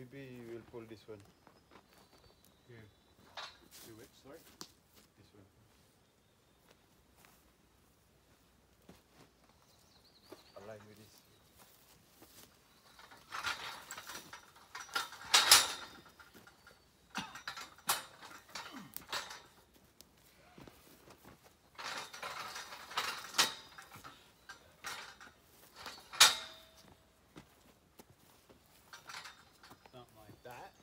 Maybe we'll pull this one. Here. Do which, sorry? This one. Align with this. Something like that.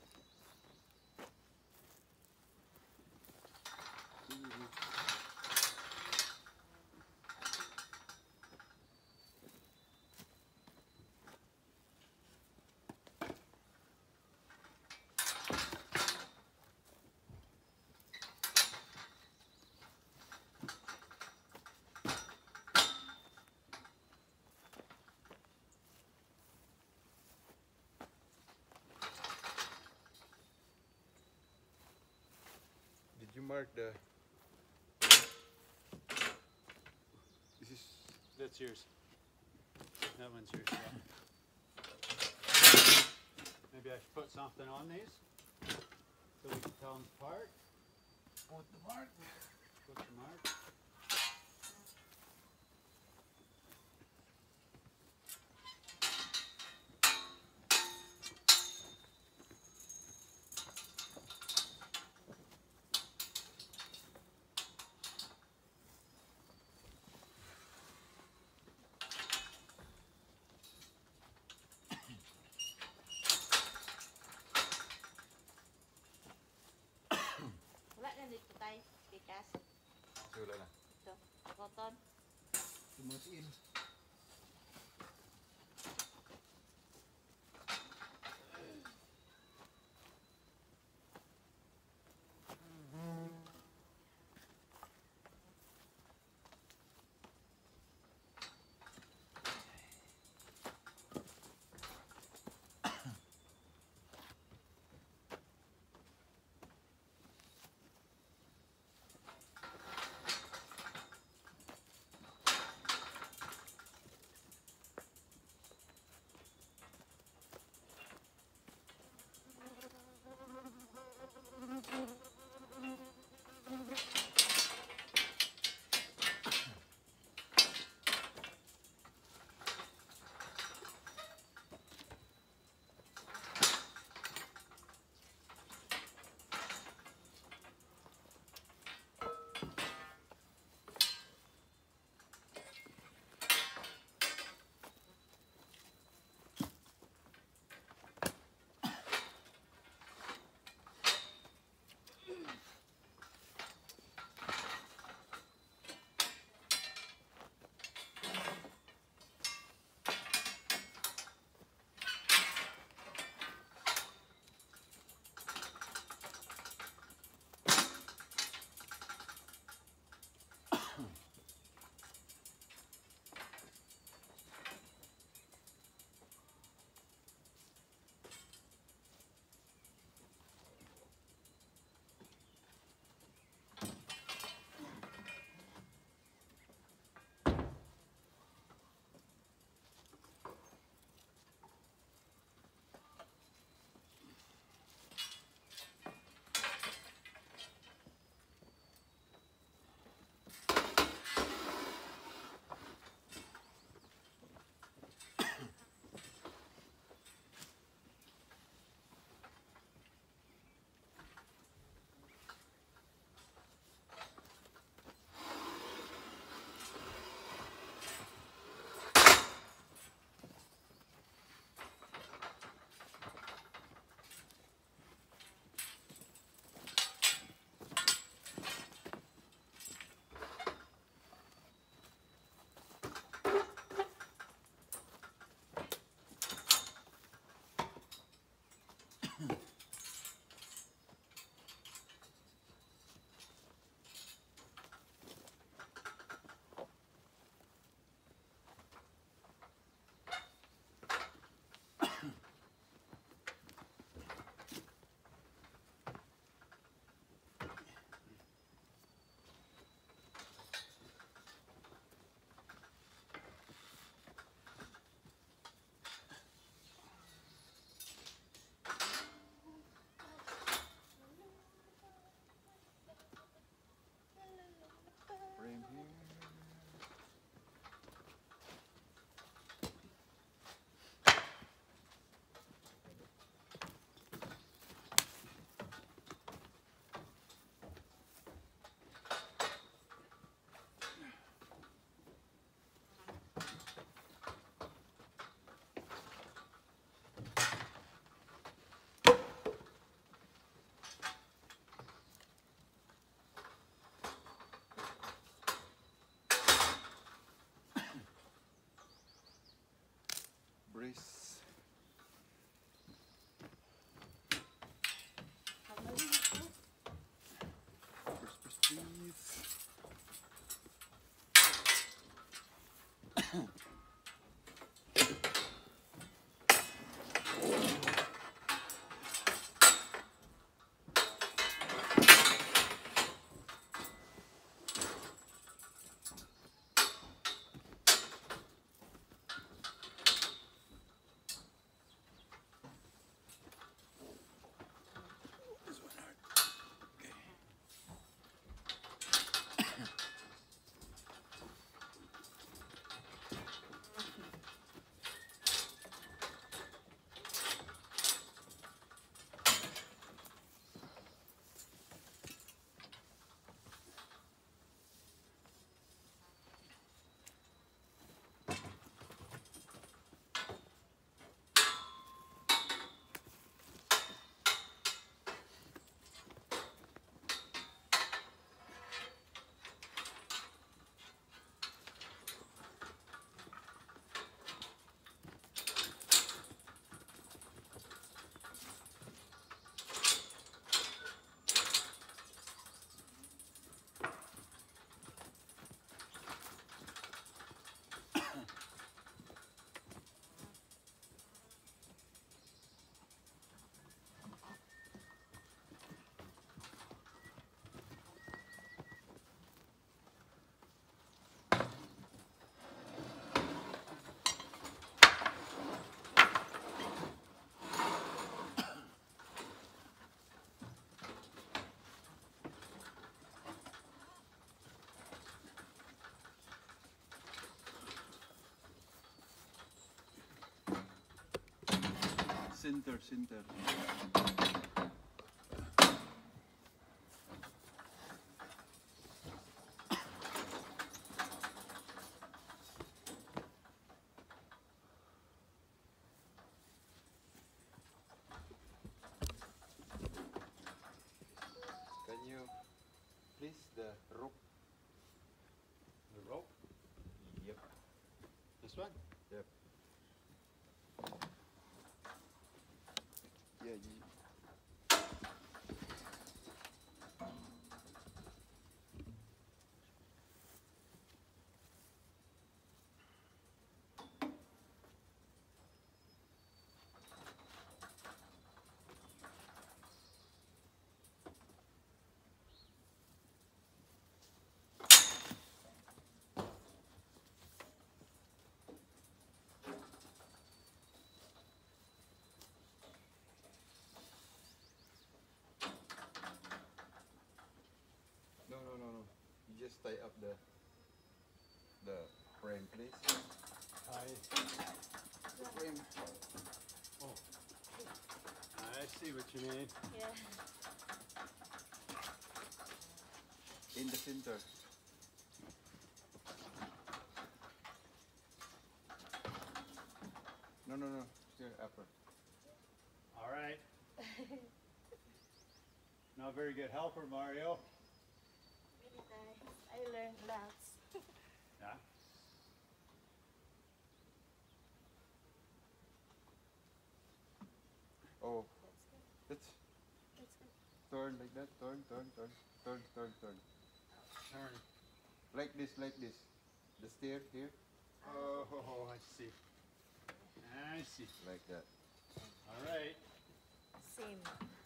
Did you mark the? This is. That's yours. That one's yours, yeah. Maybe I should put something on these so we can tell them apart. Put the mark. Put the mark. Wala na dito tayo. Pikas. Wala na. Ito. Cotton. Tumatiin. center. Can you please the rope? The rope. Yep. This one. Yep. Yeah. No. You just tie up the frame, please. Frame. Oh. I see what you mean. Yeah. In the center. No. Still upper. All right. Not very good helper, Mario. Really nice. I learned lots. Yeah. Oh, That's good. let's That's good. turn like that. Turn. Turn. Like this. The stair here, Oh, I see. I see. like that. All right. Same.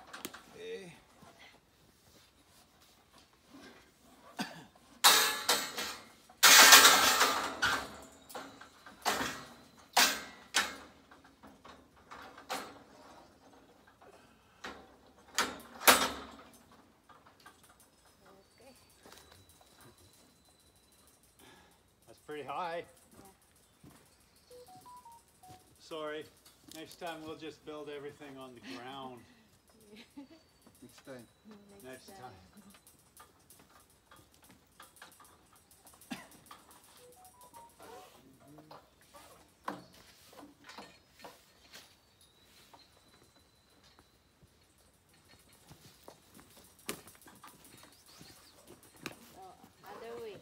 Okay. That's pretty high. Yeah. Sorry. Next time we'll just build everything on the ground. Next time. Next time. Oh, other way.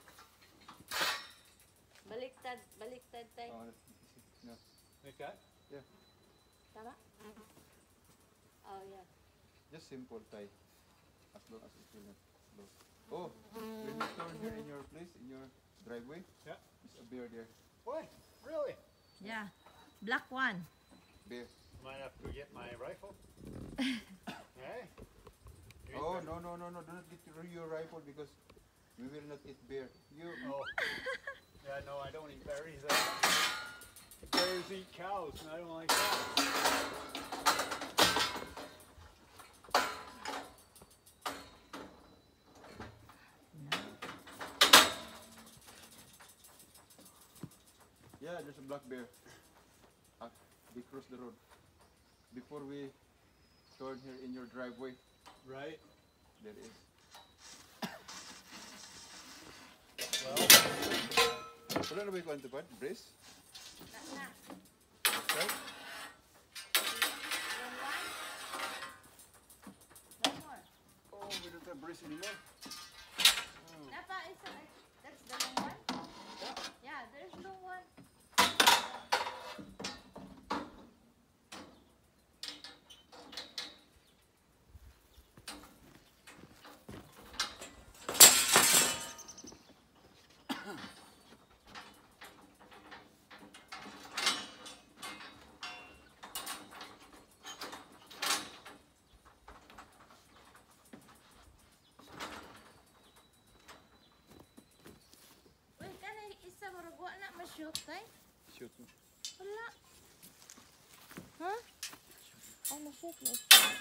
Baliktad tayo. Oh, no. Like that? Tama? Oh, yeah. Just simple tie. As long as it will not blow. Oh, when you turn here in your place, in your driveway, Yeah. there's a bear there. What? Really? Yeah. Black one. Bear. Might have to get my rifle. Hey? Oh, no. Do not get your rifle because we will not eat bear. You. Oh. Yeah, no, I don't eat berries. Bears eat cows, and I don't like that. Yeah, there's a black bear. They cross the road. Before we turn here in your driveway, Right? there is. Well, Wala na ba yung kwanto pa? Brace? Na. Right? One more. Oh, we don't have brace anymore. Napa, that's the long one? Yeah, there's long one. Wait, kana isa murag wa na ma-shoot tay? Shoot mo. Wala. Huh? Oh, ma-shoot mo.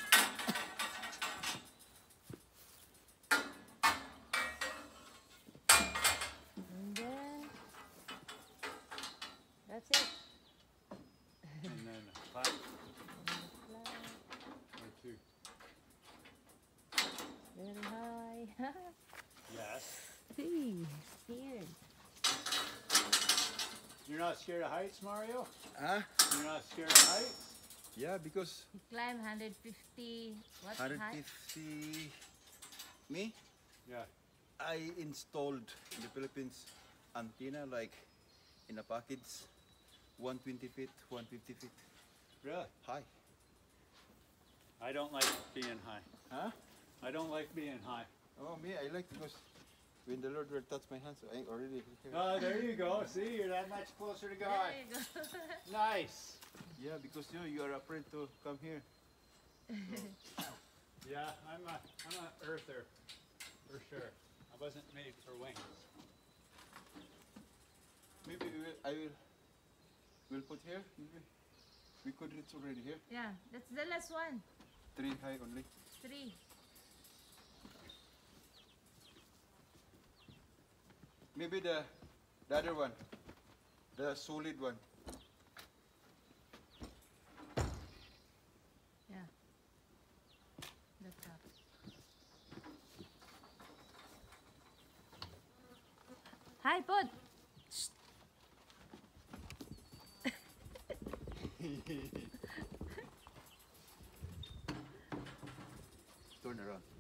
And then that's it. and then a clap. And Very high. Yes. See, scared. You're not scared of heights, Mario? Huh? You're not scared of heights? Yeah, because He climbed 150. What height? 150. Me? Yeah. I installed in the Philippines antenna like in a package 120 feet, 150 feet Really? high. I don't like being high. Huh? I don't like being high. Oh, me, I like because when the Lord will touch my hands, I already here. Oh, there you go. See, you're that much closer to There God. you go. Nice. Yeah, because you are afraid to come here. Yeah, I'm a earther, for sure. I wasn't made for wings. Maybe we'll put here. Maybe we could reach already here. Yeah, that's the last one. 3 high only. 3. Maybe the other one, the solid one. Yeah. The top. Hi, Pod. Turn around.